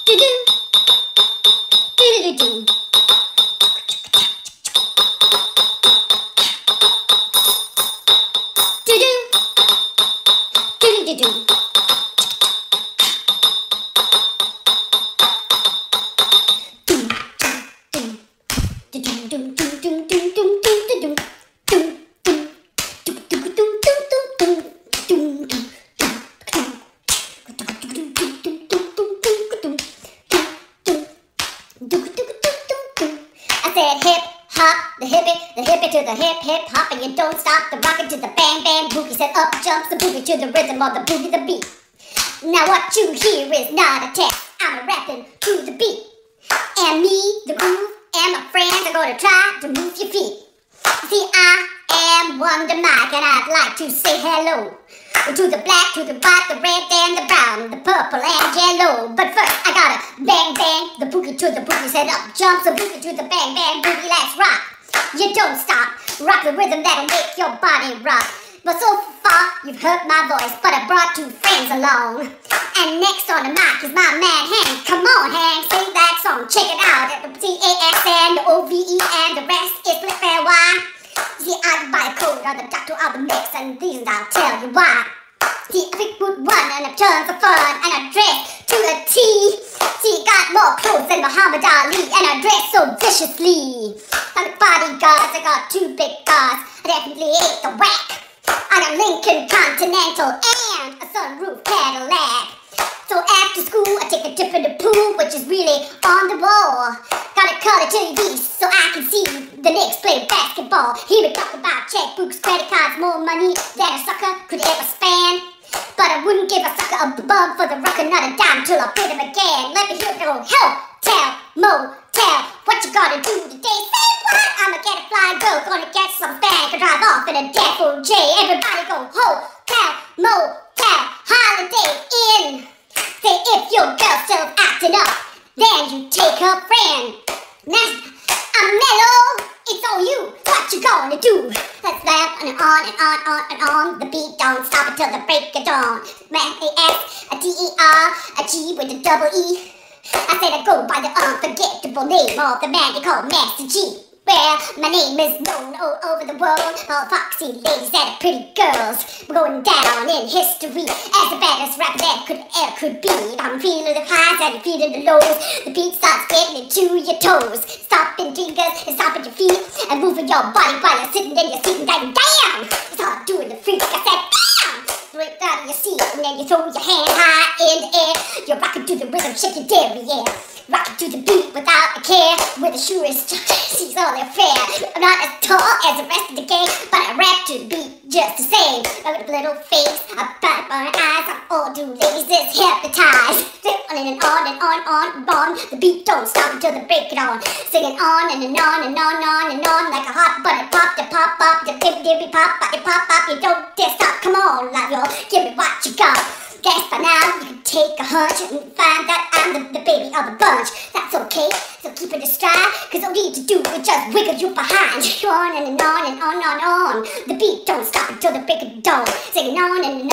To the hip hip hop and you don't stop the rockin' to the bang bang boogie. Said up jumps the boogie to the rhythm of the boogie the beat. Now what you hear is not a test. I'm rapping to the beat. And me, the groove, and my friends are gonna try to move your feet. See, I am Wonder Mike and I'd like to say hello to the black, to the white, the red, and the brown, the purple and yellow. But first I gotta bang bang the boogie to the boogie. Said up jumps the boogie to the bang bang boogie. Let's rock. You don't stop, rock the rhythm that'll make your body rock. But so far, you've heard my voice, but I brought two friends along. And next on the mic is my man Hank. Come on, Hank, sing that song. Check it out. The T-A-S-N, the O-V-E, and the rest is split fair. Why? See, I buy a code on the doctor of the mix, and these I'll tell you why. See, I pick good one, and I turn for fun, and I dress to the T. See, got more clothes than Muhammad Ali, and I dress so viciously. Like bodyguards, I got two big cars. I definitely ate the whack on a Lincoln Continental and a sunroof Cadillac. So after school, I take a dip in the pool, which is really on the wall. Got a color TV so I can see the Knicks play basketball. Hear me talk about checkbooks, credit cards, more money than a sucker could ever spend. But I wouldn't give a sucker a bum for the rocker, not a dime till I pay them again. Let me hear it go, hotel, motel, what you gonna do today? Say what? I'ma get a fly girl, gonna get some bag and drive off in a Dapple J. Everybody go, hotel, motel, holiday inn. Say if your girl still acting up, then you take her friend. Now, I'm mellow. It's on you, what you gonna do? Let's laugh and on. The beat don't stop until the break of dawn. M-A-S-T-E-R, a G with a double E. I said I go by the unforgettable name of the man they call Master G. Well, my name is known all over the world. All foxy ladies and pretty girls. We're going down in history as the baddest rapper that could be. I'm feeling the highs and you're feeling the lows. The beat starts getting into your toes. Stomping fingers and stomping your feet and moving your body while you're sitting in your seat and going, damn! Start doing the freak. I said, damn! Break out of your seat and then you throw your hand high in the air. You're rocking to the rhythm, shake your derriere. Rocking to the beat without a care. With the surest she's all fair. I'm not as tall as the rest of the gang, but I rap to the beat just the same. I got a little face, a bad my eyes. I'm all too lazy, hypnotized. On and on and on. The beat don't stop until the break it on. Singing on and on and on like a hot butter pop. The pop pop, the dibby pop pop, you don't dare stop. Come on, love y'all, give me what you got. Guess by now you can take a hunch and find that I'm the baby of the bunch. That's okay, so keep it a stride, cause all you need to do is just wiggle you behind. On and on. The beat don't stop until the break of dawn. Singing on and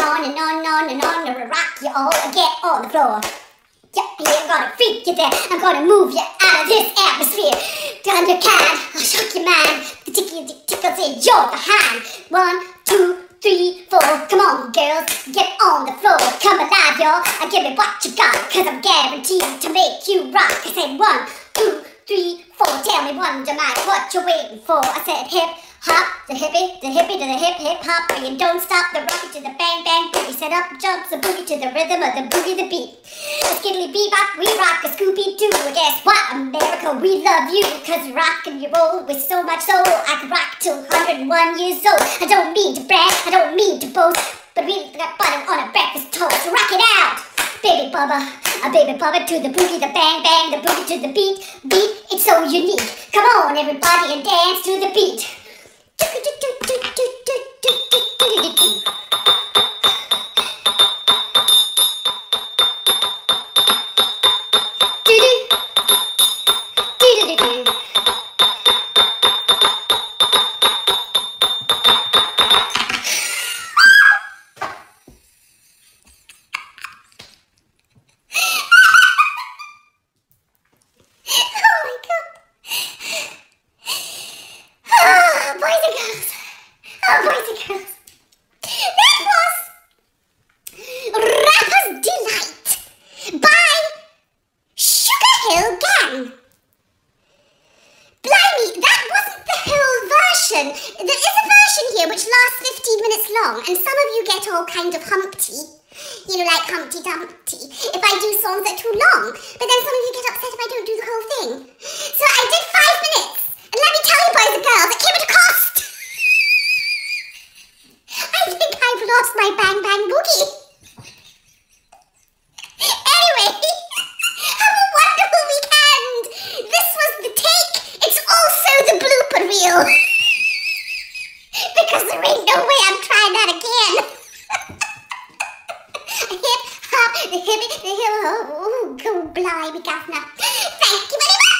on, to rock you all and get on the floor. Yeah, I'm gonna freak you there. I'm gonna move you out of this atmosphere. Down your kind, I'll shock your mind. The tickles in your behind. 1, 2, 3, 4, come on girls, get on the floor, come alive y'all, give me what you got, cause I'm guaranteed to make you rock. I said 1, 2, 3, 4, tell me Wonder Mike, what you waiting for? I said hip hop, the hippie to the hip hop, and you don't stop the rocket to the bang bang boogie. Set up jumps the boogie to the rhythm of the boogie the beat. The skiddly bebop, we rock a Scooby-Doo. Guess what, America, we love you, cause you rock and you roll with so much soul. I could rock till 101 years old. I don't mean to brag, I don't mean to boast, but really got butter on a breakfast toast. Rock it out, baby bubba, a baby bubba to the boogie, the bang bang, the boogie to the beat. Beat, it's so unique. Come on everybody and dance to the beat. song, and some of you get all kind of humpty, you know, like Humpty Dumpty, if I do songs that are too long. But then some of you get upset if I don't do the whole thing. So I did 5 minutes, and let me tell you, boys and girls, it came at a cost. I think I've lost my Bang Bang Boogie. Anyway, have a wonderful weekend. This was the take. It's also the blooper reel. Because there ain't no way I'm trying that again. Hip hop, the hippie, the hill, oh, go blimey, governor. Thank you very much.